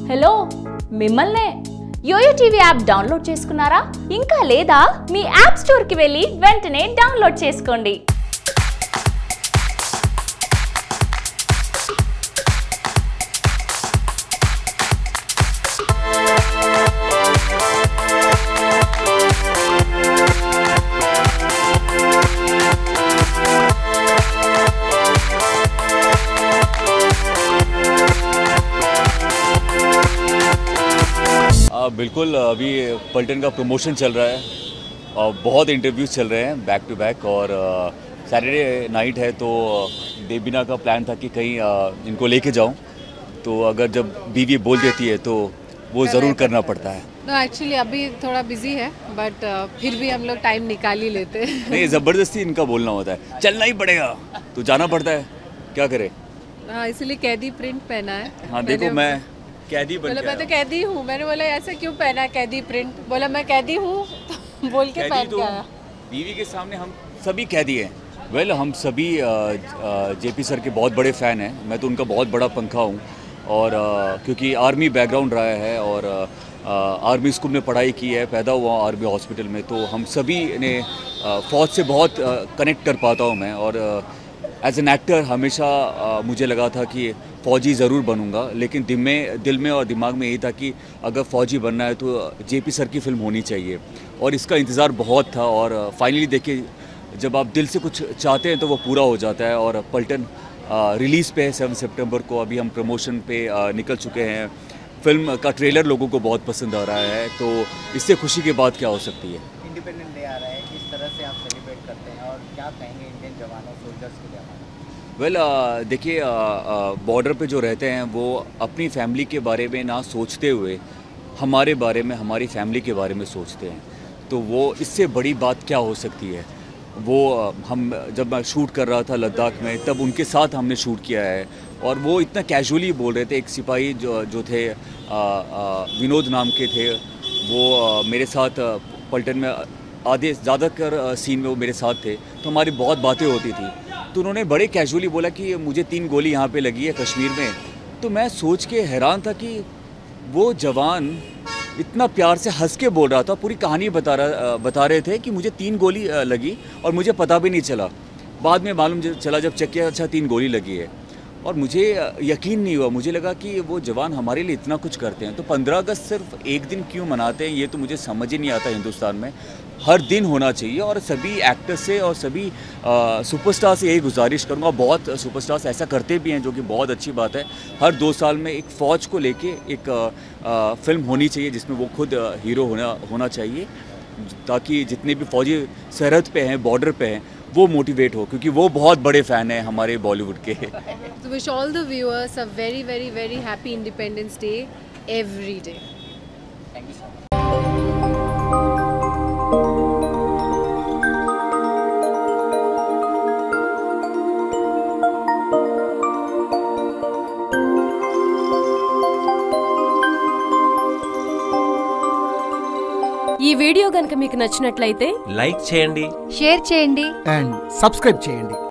Hello మిమ్మల్నే yo-yo TV app download చేసుకున్నారా? ఇంకా లేదా? మీ యాప్ స్టోర్ కి వెళ్ళి వెంటనే డౌన్లోడ్ చేసుకోండి. बिल्कुल, अभी पलटन का प्रमोशन चल रहा है और बहुत इंटरव्यूज़ चल रहे हैं बैक टू बैक। और सैटरडे नाइट है तो देवीना का प्लान था कि कहीं इनको लेके जाऊं, तो अगर जब बीवी बोल देती है तो वो ज़रूर करना पड़ता है। एक्चुअली अभी थोड़ा बिजी है बट फिर भी हम लोग टाइम निकाल ही लेते हैं। नहीं, ज़बरदस्ती इनका बोलना होता है, चलना ही पड़ेगा तो जाना पड़ता है, क्या करे। हाँ, इसलिए कैदी प्रिंट पहना है। हाँ देखो, मैं कैदी बन मैं तो कैदी हूँ। मैंने बोला ऐसा क्यों पहना है कैदी प्रिंट? बोला मैं कैदी हूँ तो बोल के पहन के आया। बीवी के सामने हम सभी कैदी हैं। वेल, हम सभी जेपी सर के बहुत बड़े फ़ैन हैं। मैं तो उनका बहुत बड़ा पंखा हूँ और क्योंकि आर्मी बैकग्राउंड रहा है और आर्मी स्कूल में पढ़ाई की है, पैदा हुआ आर्मी हॉस्पिटल में, तो हम सभी ने फ़ौज से बहुत कनेक्ट कर पाता हूँ मैं। और एज एन एक्टर हमेशा मुझे लगा था कि फ़ौजी ज़रूर बनूंगा, लेकिन दिल में और दिमाग में यही था कि अगर फ़ौजी बनना है तो जेपी सर की फ़िल्म होनी चाहिए। और इसका इंतज़ार बहुत था और फाइनली देखिए, जब आप दिल से कुछ चाहते हैं तो वो पूरा हो जाता है। और पलटन रिलीज़ पे है 7 सितंबर को। अभी हम प्रमोशन पे निकल चुके हैं। फिल्म का ट्रेलर लोगों को बहुत पसंद आ रहा है, तो इससे खुशी की बात क्या हो सकती है। इंडिपेंडेंस डे आ रहा है, किस तरह से आप सेलिब्रेट करते हैं और क्या कहेंगे इंडियन जवानों सोल्जर्स के लिए? वेल, देखिए, बॉर्डर पे जो रहते हैं वो अपनी फैमिली के बारे में ना सोचते हुए हमारे बारे में, हमारी फैमिली के बारे में सोचते हैं, तो वो इससे बड़ी बात क्या हो सकती है। वो हम जब मैं शूट कर रहा था लद्दाख में, तब उनके साथ हमने शूट किया है और वो इतना कैजुअली बोल रहे थे। एक सिपाही जो थे, विनोद नाम के थे, वो मेरे साथ पलटन में आधे ज़्यादातर सीन में वो मेरे साथ थे, तो हमारी बहुत बातें होती थी। तो उन्होंने बड़े कैजुअली बोला कि मुझे 3 गोली यहाँ पे लगी है कश्मीर में। तो मैं सोच के हैरान था कि वो जवान इतना प्यार से हंस के बोल रहा था, पूरी कहानी बता रहे थे कि मुझे 3 गोली लगी और मुझे पता भी नहीं चला। बाद में मालूम चला जब चेक किया, अच्छा 3 गोली लगी है। और मुझे यकीन नहीं हुआ, मुझे लगा कि वो जवान हमारे लिए इतना कुछ करते हैं, तो 15 अगस्त सिर्फ एक दिन क्यों मनाते हैं, ये तो मुझे समझ ही नहीं आता। हिंदुस्तान में हर दिन होना चाहिए। और सभी एक्टर्स से और सभी सुपरस्टार से यही गुजारिश करूँगा, बहुत सुपरस्टार्स ऐसा करते भी हैं जो कि बहुत अच्छी बात है। हर 2 साल में एक फ़ौज को लेके एक फ़िल्म होनी चाहिए जिसमें वो खुद हीरो होना चाहिए, ताकि जितने भी फ़ौजी सरहद पे हैं, बॉर्डर पे हैं, वो मोटिवेट हो, क्योंकि वो बहुत बड़े फ़ैन हैं हमारे बॉलीवुड के। So wish all the viewers a very very very happy Independence Day every day. Thank you so much. ఈ వీడియో గనుక మీకు నచ్చినట్లయితే లైక్ చేయండి, షేర్ చేయండి అండ్ సబ్స్క్రైబ్ చేయండి.